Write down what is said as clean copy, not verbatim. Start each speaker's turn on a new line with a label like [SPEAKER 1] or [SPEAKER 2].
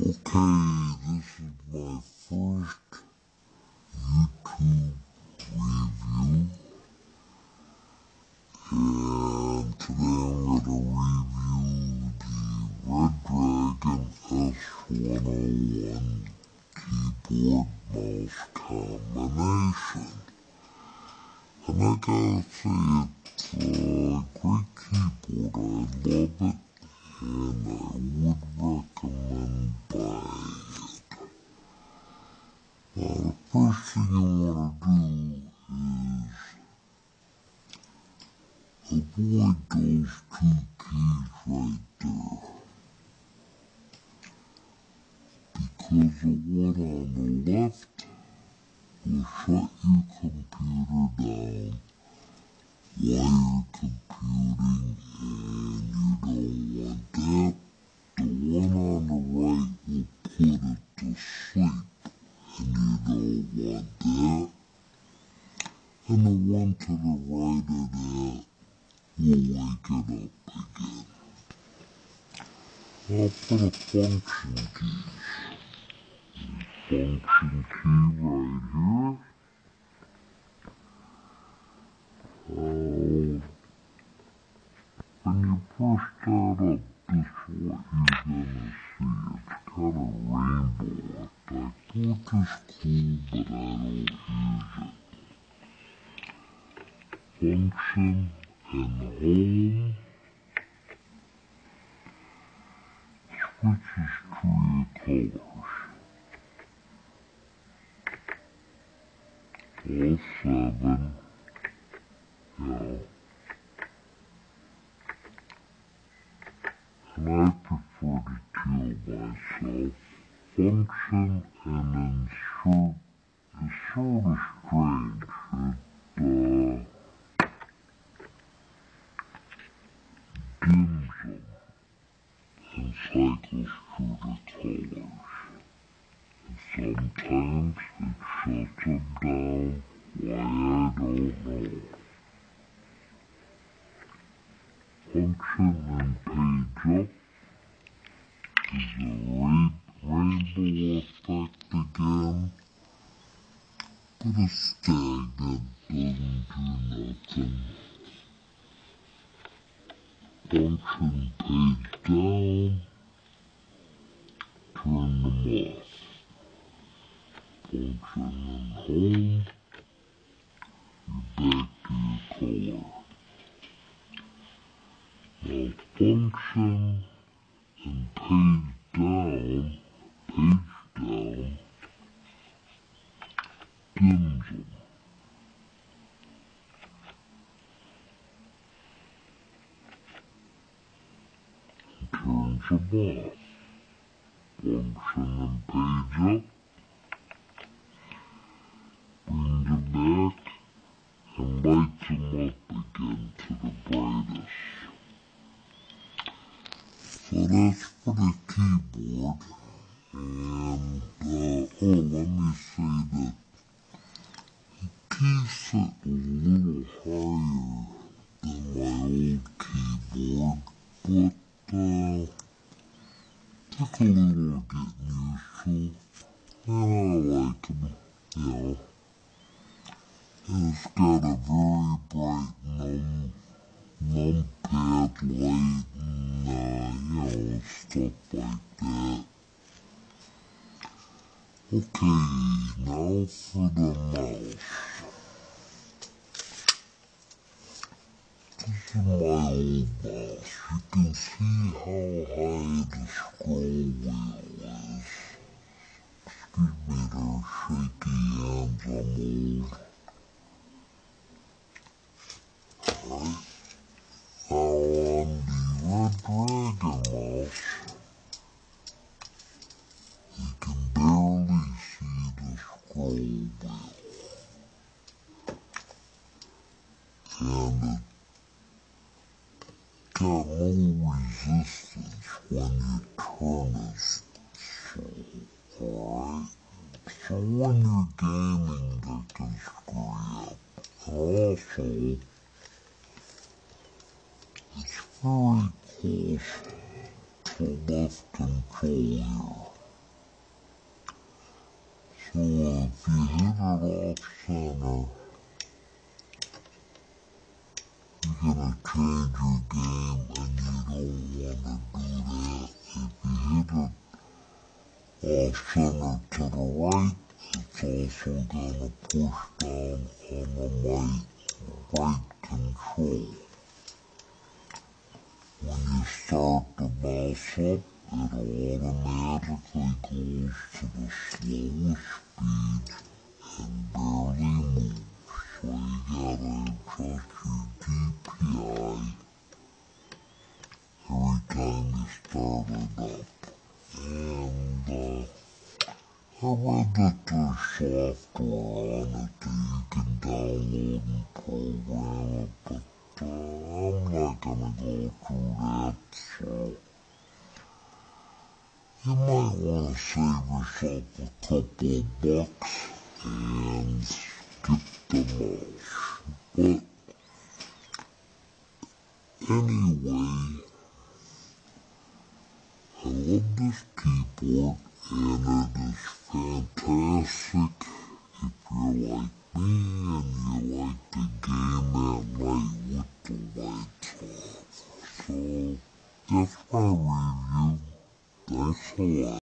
[SPEAKER 1] Okay, this is my first YouTube review, and today I'm going to review the Redragon S101 keyboard mouse combination. And I gotta say, it's a great keyboard. I love it, and I would recommend buying it. Now, the first thing you want to do is avoid those two keys right there, because the one on the left will shut your computer down while you're computing, and you don't want that. The one on the right will put it to sleep, and you don't want that. And the one to the right of that will wake it up again. Now for the function keys. Function key right here. When you push that up, this is what you're gonna see. It's got a rainbow effect, which is cool, but I don't use it. Function and home switches to your colors. All 7, and I prefer to kill myself. Function and insert is sort of strange. It dims them and cycles through the colors. And sometimes it shuts them down. Why, I don't know. Function and page up is a rainbow effect again, but it's stagnant, doesn't do nothing. Function page down, turn them off. Function and home, you're back to your color. Now function and page down, dims them. And turns them off. Function and page up, brings them back, and lights them up again to the brightest. So that's for the keyboard, and let me say that the keys sit a little higher than my old keyboard, but took a little getting used to, and I like them, and it's got a very bright numpad light and, stuff like that. Okay, now for the mouse. This is my old mouse. You can see how high the scroll wheel is. Excuse me, they're shaky hands, I'm old. Alright. Now on the Redragon mouse, you can barely see the scroll wheel. And it got no resistance when you turn it slow, alright? So when you're gaming, they can screw up. And also, it's very close to left control here. So if you hit it off center, you're gonna change your game and you don't want to do that. If you hit it off center to the right, it's also gonna push down on the right control. When you start the mouse up, it automatically goes to the slowest speed and barely moves. So you gotta adjust your DPI every time you start it up. And I read that there's software on it that you can download and program it, but I'm not gonna go through that, so you might want to save yourself a couple of bucks and skip the mouse. But anyway, I love this keyboard and it is fantastic if you're like me and you like the game at night with the lights off. So that's my review. Thanks a lot.